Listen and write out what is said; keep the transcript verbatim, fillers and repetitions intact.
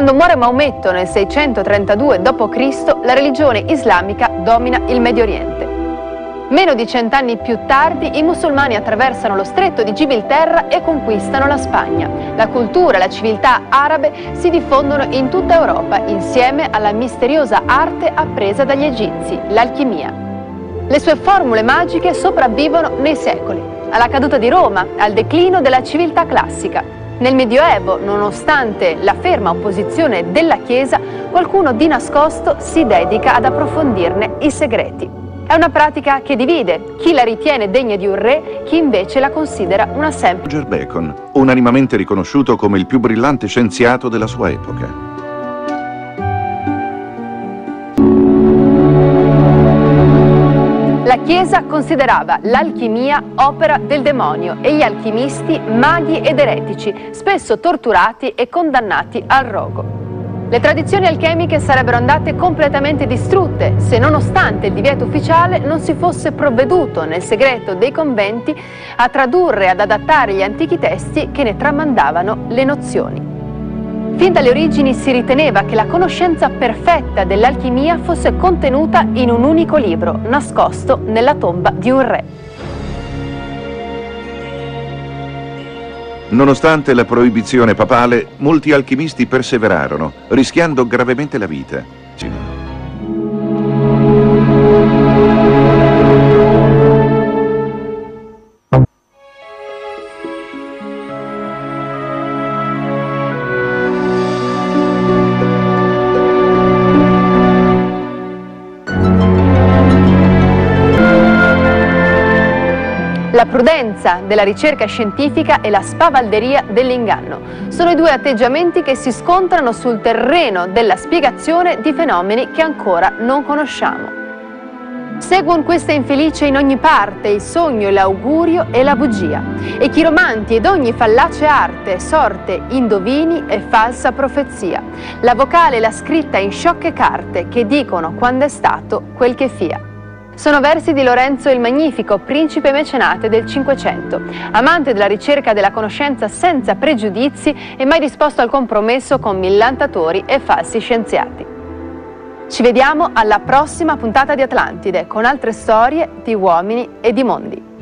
Quando muore Maometto nel seicentotrentadue dopo Cristo, la religione islamica domina il Medio Oriente. Meno di cent'anni più tardi, i musulmani attraversano lo stretto di Gibilterra e conquistano la Spagna. La cultura e la civiltà arabe si diffondono in tutta Europa, insieme alla misteriosa arte appresa dagli egizi, l'alchimia. Le sue formule magiche sopravvivono nei secoli, alla caduta di Roma, al declino della civiltà classica. Nel Medioevo, nonostante la ferma opposizione della Chiesa, qualcuno di nascosto si dedica ad approfondirne i segreti. È una pratica che divide chi la ritiene degna di un re, chi invece la considera una semplice. Roger Bacon, unanimemente riconosciuto come il più brillante scienziato della sua epoca. La Chiesa considerava l'alchimia opera del demonio e gli alchimisti maghi ed eretici, spesso torturati e condannati al rogo. Le tradizioni alchemiche sarebbero andate completamente distrutte se, nonostante il divieto ufficiale, non si fosse provveduto nel segreto dei conventi a tradurre e ad adattare gli antichi testi che ne tramandavano le nozioni. Fin dalle origini si riteneva che la conoscenza perfetta dell'alchimia fosse contenuta in un unico libro, nascosto nella tomba di un re. Nonostante la proibizione papale, molti alchimisti perseverarono, rischiando gravemente la vita. La prudenza della ricerca scientifica e la spavalderia dell'inganno sono i due atteggiamenti che si scontrano sul terreno della spiegazione di fenomeni che ancora non conosciamo. Seguono questa infelice in ogni parte il sogno, l'augurio e la bugia, e chiromanti ed ogni fallace arte, sorte, indovini e falsa profezia, la vocale e la scritta in sciocche carte che dicono quando è stato quel che fia. Sono versi di Lorenzo il Magnifico, principe mecenate del Cinquecento, amante della ricerca della conoscenza senza pregiudizi e mai disposto al compromesso con millantatori e falsi scienziati. Ci vediamo alla prossima puntata di Atlantide con altre storie di uomini e di mondi.